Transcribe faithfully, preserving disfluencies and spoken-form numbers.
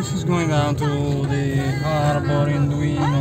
This is going down to the harbor in Duino.